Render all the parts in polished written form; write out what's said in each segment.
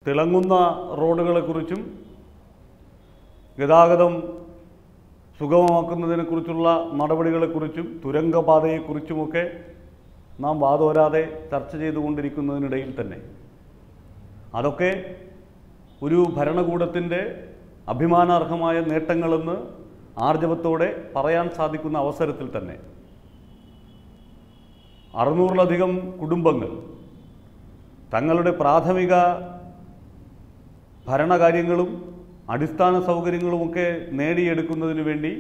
തിളങ്ങുന്ന റോഡുകളെക്കുറിച്ചും ഗതാഗതം സുഗമമാക്കുന്നതിനെക്കുറിച്ചുള്ള നടപടികളെക്കുറിച്ചും തുരങ്കപാതയെക്കുറിച്ചുമൊക്കെ നാം വാതോരാതെ ചർച്ച ചെയ്തുകൊണ്ടിരിക്കുന്നതിനിടയിൽ തന്നെ അതൊക്കെ ഒരു ഭരണകൂടത്തിൻ്റെ അഭിമാനാർഹമായ നേട്ടങ്ങളെന്ന് ആർജവത്തോടെ പറയാൻ സാധിക്കുന്ന അവസരത്തിൽ തന്നെ 600-ലധികം കുടുംബങ്ങൾ തങ്ങളുടെ പ്രാഥമിക ഭരണകാര്യങ്ങളും അടിസ്ഥാന സൗകര്യങ്ങളുമൊക്കെ നേടിയെടുക്കുന്നതിന് വേണ്ടി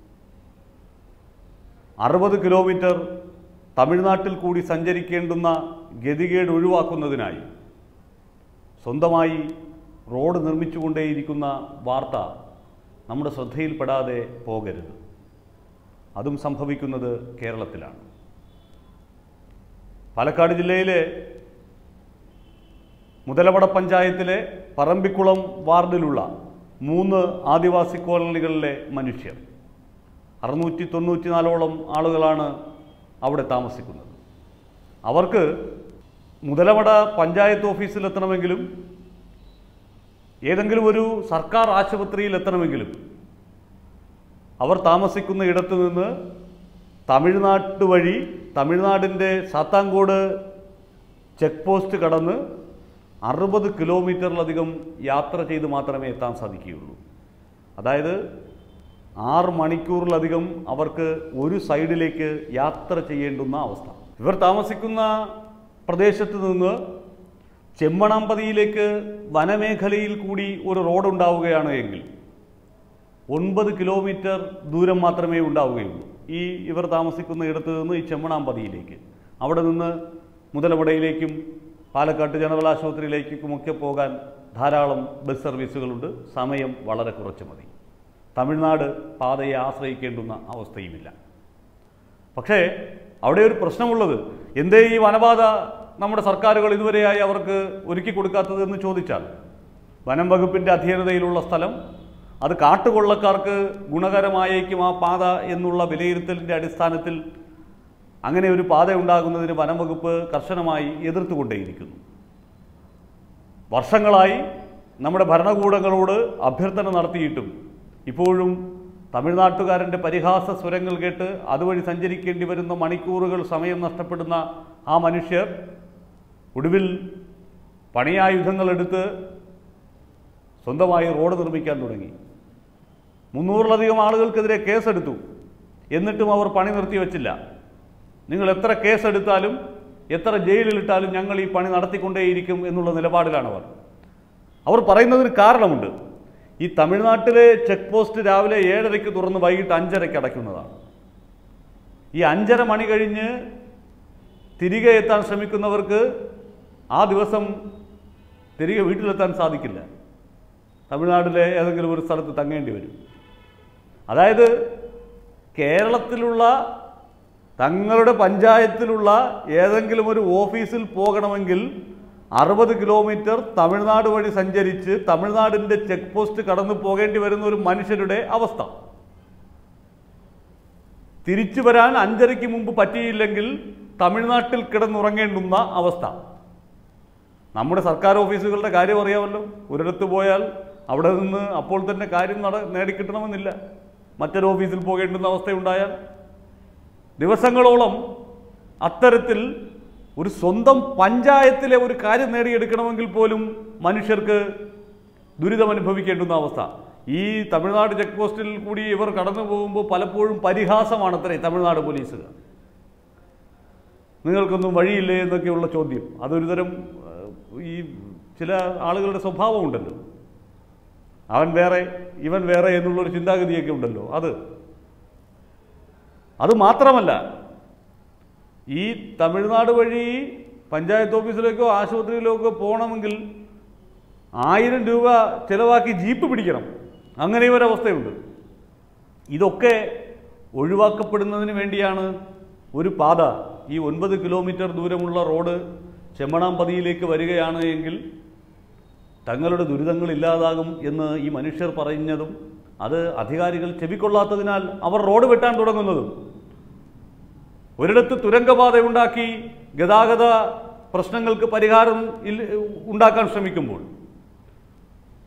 60 കിലോമീറ്റർ തമിഴ്നാട്ടിൽ കൂടി സഞ്ചരിക്കേണ്ടുന്ന ഗതികേട് ഒഴിവാക്കുന്നതിനായി സ്വന്തമായി റോഡ് നിർമ്മിച്ചുകൊണ്ടേയിരിക്കുന്ന വാർത്ത നമ്മുടെ ശ്രദ്ധയിൽപ്പെടാതെ പോകരുത്. അതും സംഭവിക്കുന്നത് കേരളത്തിലാണ്. പാലക്കാട് ജില്ലയിലെ മുതലവട പഞ്ചായത്തിലെ പറമ്പിക്കുളം വാർഡിലുള്ള 3 ആദിവാസി കോളനികളിലെ മനുഷ്യർ 694ഓളം ആളുകളാണ് അവിടെ താമസിക്കുന്നത്. അവർക്ക് മുതലവട പഞ്ചായത്ത് ഓഫീസിലെത്തണമെങ്കിലും ഏതെങ്കിലും ഒരു സർക്കാർ ആശുപത്രിയിൽ എത്തണമെങ്കിലും അവർ താമസിക്കുന്ന ഇടത്തു നിന്ന് തമിഴ്നാട് വഴി തമിഴ്നാടിൻ്റെ സാത്താങ്കോട് ചെക്ക് പോസ്റ്റ് കടന്ന് 60 കിലോമീറ്ററിലധികം യാത്ര ചെയ്ത് മാത്രമേ എത്താൻ സാധിക്കുകയുള്ളൂ. അതായത് 6 മണിക്കൂറിലധികം അവർക്ക് ഒരു സൈഡിലേക്ക് യാത്ര ചെയ്യേണ്ടുന്ന അവസ്ഥ. ഇവർ താമസിക്കുന്ന പ്രദേശത്ത് നിന്ന് ചെമ്മണാമ്പതിയിലേക്ക് വനമേഖലയിൽ കൂടി ഒരു റോഡ് ഉണ്ടാവുകയാണ് എങ്കിൽ 9 കിലോമീറ്റർ ദൂരം മാത്രമേ ഉണ്ടാവുകയുള്ളൂ. ഇവർ താമസിക്കുന്ന ഇടത്ത് നിന്ന് ഈ ചെമ്മണാമ്പതിയിലേക്ക്, അവിടെ നിന്ന് മുതലവടയിലേക്കും പാലക്കാട് ജനറൽ ആശുപത്രിയിലേക്കുമൊക്കെ പോകാൻ ധാരാളം ബസ് സർവീസുകളുണ്ട്. സമയം വളരെ കുറച്ച് മതി. തമിഴ്നാട് പാതയെ ആശ്രയിക്കേണ്ടുന്ന അവസ്ഥയുമില്ല. പക്ഷേ അവിടെ ഒരു പ്രശ്നമുള്ളത്, എന്തേ ഈ വനപാത നമ്മുടെ സർക്കാരുകൾ ഇതുവരെയായി അവർക്ക് ഒരുക്കി കൊടുക്കാത്തതെന്ന് ചോദിച്ചാൽ, വനം വകുപ്പിൻ്റെ അധീനതയിലുള്ള സ്ഥലം, അത് കാട്ടുകൊള്ളക്കാർക്ക് ഗുണകരമായേക്കും ആ പാത എന്നുള്ള വിലയിരുത്തലിൻ്റെ അടിസ്ഥാനത്തിൽ അങ്ങനെ ഒരു പാത ഉണ്ടാകുന്നതിന് വനം വകുപ്പ് കർശനമായി എതിർത്തുകൊണ്ടേയിരിക്കുന്നു. വർഷങ്ങളായി നമ്മുടെ ഭരണകൂടങ്ങളോട് അഭ്യർത്ഥന നടത്തിയിട്ടും ഇപ്പോഴും തമിഴ്നാട്ടുകാരൻ്റെ പരിഹാസ സ്വരങ്ങൾ കേട്ട് അതുവഴി സഞ്ചരിക്കേണ്ടി വരുന്ന മണിക്കൂറുകൾ സമയം നഷ്ടപ്പെടുന്ന ആ മനുഷ്യർ ഒടുവിൽ പണിയായുധങ്ങളെടുത്ത് സ്വന്തമായി റോഡ് നിർമ്മിക്കാൻ തുടങ്ങി. 300-ലധികം ആളുകൾക്കെതിരെ കേസെടുത്തു. എന്നിട്ടും അവർ പണി നിർത്തിവെച്ചില്ല. നിങ്ങൾ എത്ര കേസെടുത്താലും എത്ര ജയിലിലിട്ടാലും ഞങ്ങൾ ഈ പണി നടത്തിക്കൊണ്ടേയിരിക്കും എന്നുള്ള നിലപാടിലാണ് അവർ പറയുന്നതിന് കാരണമുണ്ട്. ഈ തമിഴ്നാട്ടിലെ ചെക്ക് പോസ്റ്റ് രാവിലെ 7:30 തുറന്ന് വൈകിട്ട് 5:30 അടയ്ക്കുന്നതാണ്. ഈ 5:30 മണി കഴിഞ്ഞ് തിരികെ എത്താൻ ശ്രമിക്കുന്നവർക്ക് ആ ദിവസം തിരികെ വീട്ടിലെത്താൻ സാധിക്കില്ല. തമിഴ്നാട്ടിലെ ഏതെങ്കിലും ഒരു സ്ഥലത്ത് തങ്ങേണ്ടി വരും. അതായത് കേരളത്തിലുള്ള തങ്ങളുടെ പഞ്ചായത്തിലുള്ള ഏതെങ്കിലും ഒരു ഓഫീസിൽ പോകണമെങ്കിൽ 60 കിലോമീറ്റർ തമിഴ്നാട് വഴി സഞ്ചരിച്ച് തമിഴ്നാടിൻ്റെ ചെക്ക് പോസ്റ്റ് കടന്നു പോകേണ്ടി വരുന്ന ഒരു മനുഷ്യരുടെ അവസ്ഥ. തിരിച്ചു വരാൻ 5:30 മുമ്പ് പറ്റിയില്ലെങ്കിൽ തമിഴ്നാട്ടിൽ കിടന്നുറങ്ങേണ്ടുന്ന അവസ്ഥ. നമ്മുടെ സർക്കാർ ഓഫീസുകളുടെ കാര്യം അറിയാമല്ലോ. ഒരിടത്ത് പോയാൽ അവിടെ നിന്ന് അപ്പോൾ തന്നെ കാര്യം നേടിക്കിട്ടണമെന്നില്ല. മറ്റൊരു ഓഫീസിൽ പോകേണ്ടുന്ന അവസ്ഥയുണ്ടായാൽ ദിവസങ്ങളോളം അത്തരത്തിൽ ഒരു സ്വന്തം പഞ്ചായത്തിലെ ഒരു കാര്യം നേടിയെടുക്കണമെങ്കിൽ പോലും മനുഷ്യർക്ക് ദുരിതം അനുഭവിക്കേണ്ടുന്ന അവസ്ഥ. ഈ തമിഴ്നാട് ചെക്ക് പോസ്റ്റിൽ കൂടി ഇവർ കടന്നു പോകുമ്പോൾ പലപ്പോഴും പരിഹാസമാണത്രേ തമിഴ്നാട് പോലീസുകാർ. നിങ്ങൾക്കൊന്നും വഴിയില്ലേ എന്നൊക്കെയുള്ള ചോദ്യം. അതൊരു തരം ഈ ചില ആളുകളുടെ സ്വഭാവമുണ്ടല്ലോ, അവൻ വേറെ ഇവൻ വേറെ എന്നുള്ളൊരു ചിന്താഗതിയൊക്കെ ഉണ്ടല്ലോ. അത് മാത്രമല്ല, ഈ തമിഴ്നാട് വഴി പഞ്ചായത്ത് ഓഫീസിലേക്കോ ആശുപത്രിയിലേക്കോ പോകണമെങ്കിൽ 1000 രൂപ ചിലവാക്കി ജീപ്പ് പിടിക്കണം. അങ്ങനെ ഒരവസ്ഥയുണ്ട്. ഇതൊക്കെ ഒഴിവാക്കപ്പെടുന്നതിന് വേണ്ടിയാണ് ഒരു പാത, ഈ 9 കിലോമീറ്റർ ദൂരമുള്ള റോഡ് ചെമ്മണാമ്പതിയിലേക്ക് വരികയാണ് എങ്കിൽ തങ്ങളുടെ ദുരിതങ്ങൾ ഇല്ലാതാകും എന്ന് ഈ മനുഷ്യർ പറഞ്ഞതും അത് അധികാരികൾ ചെവിക്കൊള്ളാത്തതിനാൽ അവർ റോഡ് വെട്ടാൻ തുടങ്ങുന്നതും. ഒരിടത്ത് തുരങ്കപാത ഉണ്ടാക്കി ഗതാഗത പ്രശ്നങ്ങൾക്ക് പരിഹാരം ഉണ്ടാക്കാൻ ശ്രമിക്കുമ്പോൾ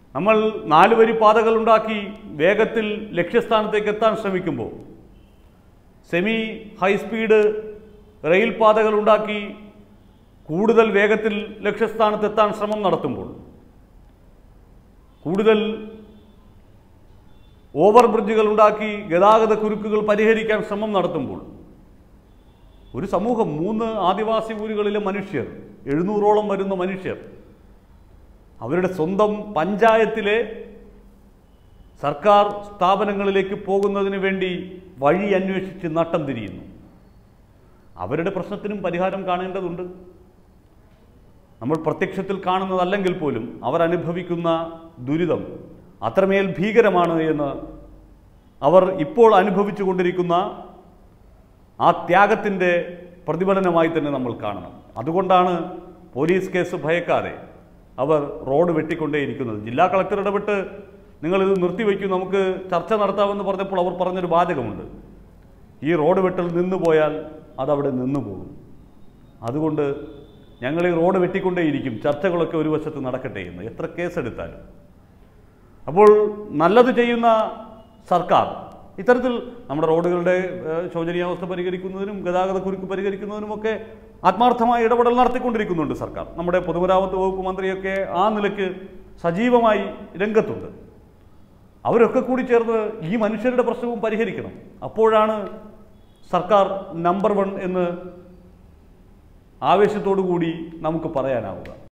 നമ്മൾ 4 വരി പാതകളുണ്ടാക്കി വേഗത്തിൽ ലക്ഷ്യസ്ഥാനത്തേക്ക് എത്താൻ ശ്രമിക്കുമ്പോൾ, സെമി ഹൈസ്പീഡ് റെയിൽ പാതകളുണ്ടാക്കി കൂടുതൽ വേഗത്തിൽ ലക്ഷ്യസ്ഥാനത്തെത്താൻ ശ്രമം നടത്തുമ്പോൾ, കൂടുതൽ ഓവർ ബ്രിഡ്ജുകൾ ഉണ്ടാക്കി ഗതാഗത കുരുക്കുകൾ പരിഹരിക്കാൻ ശ്രമം നടത്തുമ്പോൾ, ഒരു സമൂഹം 3 ആദിവാസി ഊരുകളിലെ മനുഷ്യർ, 700ഓളം വരുന്ന മനുഷ്യർ അവരുടെ സ്വന്തം പഞ്ചായത്തിലെ സർക്കാർ സ്ഥാപനങ്ങളിലേക്ക് പോകുന്നതിന് വേണ്ടി വഴി അന്വേഷിച്ച് നട്ടം തിരിയുന്നു. അവരുടെ പ്രശ്നത്തിനും പരിഹാരം കാണേണ്ടതുണ്ട്. നമ്മൾ പ്രത്യക്ഷത്തിൽ കാണുന്നതല്ലെങ്കിൽ പോലും അവർ അനുഭവിക്കുന്ന ദുരിതം അത്രമേൽ ഭീകരമാണ് എന്ന് അവർ ഇപ്പോൾ അനുഭവിച്ചു കൊണ്ടിരിക്കുന്ന ആ ത്യാഗത്തിൻ്റെ പ്രതിഫലനമായി തന്നെ നമ്മൾ കാണണം. അതുകൊണ്ടാണ് പോലീസ് കേസ് ഭയക്കാതെ അവർ റോഡ് വെട്ടിക്കൊണ്ടേയിരിക്കുന്നത്. ജില്ലാ കളക്ടർ ഇടപെട്ട് നിങ്ങളിത് നിർത്തിവെക്കും, നമുക്ക് ചർച്ച നടത്താമെന്ന് പറഞ്ഞപ്പോൾ അവർ പറഞ്ഞൊരു വാചകമുണ്ട്, ഈ റോഡ് വെട്ടൽ നിന്നു പോയാൽ അതവിടെ നിന്നു പോകും, അതുകൊണ്ട് ഞങ്ങൾ ഈ റോഡ് വെട്ടിക്കൊണ്ടേയിരിക്കും, ചർച്ചകളൊക്കെ ഒരു വശത്ത് നടക്കട്ടെ എന്ന്. എത്ര കേസെടുത്താലും. അപ്പോൾ നല്ലത് ചെയ്യുന്ന സർക്കാർ ഇത്തരത്തിൽ നമ്മുടെ റോഡുകളുടെ ശോചനീയാവസ്ഥ പരിഹരിക്കുന്നതിനും ഗതാഗത കുരുക്ക് പരിഹരിക്കുന്നതിനുമൊക്കെ ആത്മാർത്ഥമായ ഇടപെടൽ നടത്തിക്കൊണ്ടിരിക്കുന്നുണ്ട് സർക്കാർ. നമ്മുടെ പൊതുമരാമത്ത് വകുപ്പ് മന്ത്രിയൊക്കെ ആ നിലയ്ക്ക് സജീവമായി രംഗത്തുണ്ട്. അവരൊക്കെ കൂടി ചേർന്ന് ഈ മനുഷ്യരുടെ പ്രശ്നവും പരിഹരിക്കണം. അപ്പോഴാണ് സർക്കാർ നമ്പർ 1 എന്ന് ആവേശത്തോടു കൂടി നമുക്ക് പറയാനാവുക.